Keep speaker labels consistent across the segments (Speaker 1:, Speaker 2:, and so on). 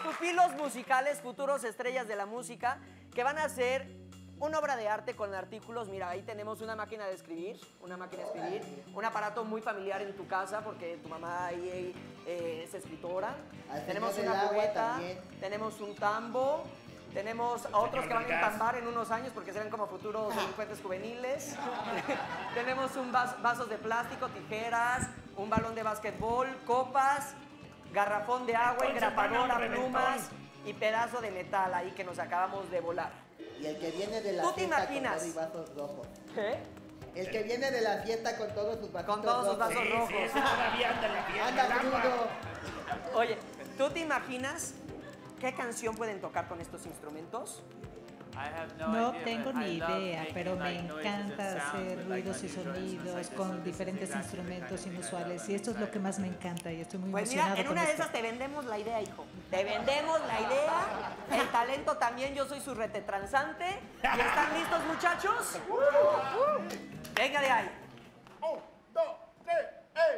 Speaker 1: pupilos musicales, futuros estrellas de la música, que van a hacer una obra de arte con artículos. Mira, ahí tenemos una máquina de escribir, un aparato muy familiar en tu casa porque tu mamá ahí es escritora. Tenemos una cubeta, tenemos un tambo, tenemos a otros que van a entambar en unos años porque serán como futuros delincuentes juveniles. Tenemos vasos de plástico, tijeras, un balón de básquetbol, copas, garrafón de agua, engrapadora, plumas y pedazo de metal ahí que nos acabamos de volar.
Speaker 2: Y el que viene de la
Speaker 1: ¿Tú te
Speaker 2: fiesta
Speaker 1: imaginas?
Speaker 2: con todo y vasos rojos.
Speaker 1: ¿Qué?
Speaker 2: El que viene de la fiesta con todos sus vasos rojos.
Speaker 1: Con todos sus vasos rojos.
Speaker 3: Sí, ese todavía anda en la fiesta.
Speaker 2: Anda crudo.
Speaker 1: Oye, ¿tú te imaginas qué canción pueden tocar con estos instrumentos?
Speaker 4: No tengo ni idea, pero me encanta hacer ruidos y sonidos con diferentes instrumentos inusuales y esto es lo que más me encanta y estoy muy
Speaker 1: Pues
Speaker 4: emocionada
Speaker 1: mira, en
Speaker 4: con
Speaker 1: una de
Speaker 4: esto.
Speaker 1: esas te vendemos la idea, hijo. Te vendemos la idea, el talento también, yo soy su retetransante. ¿Y están listos, muchachos? Venga de ahí.
Speaker 3: 1, 2, 3, ¡ey!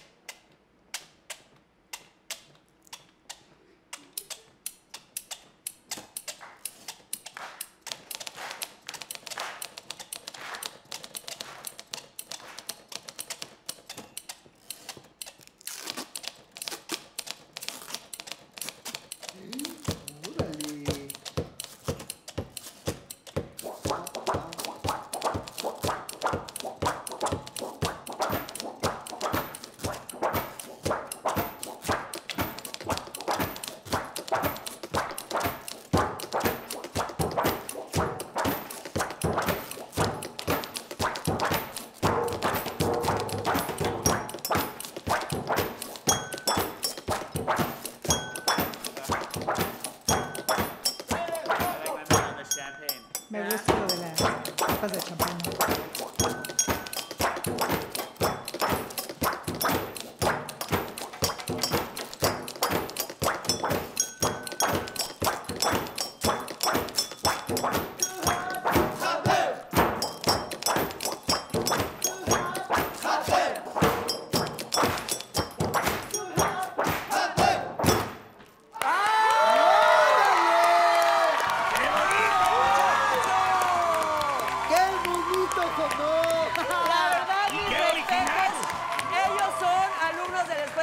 Speaker 4: Me gusta lo de las copas de champán.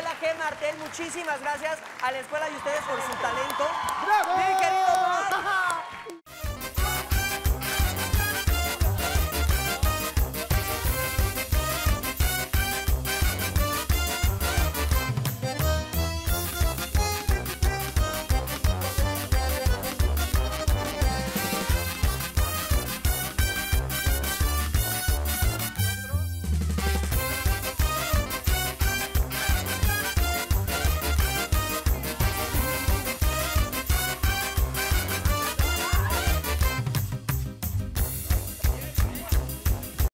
Speaker 1: Martel, muchísimas gracias a la escuela y ustedes por su talento.
Speaker 2: ¡Bravo!
Speaker 1: Mi querido Mar,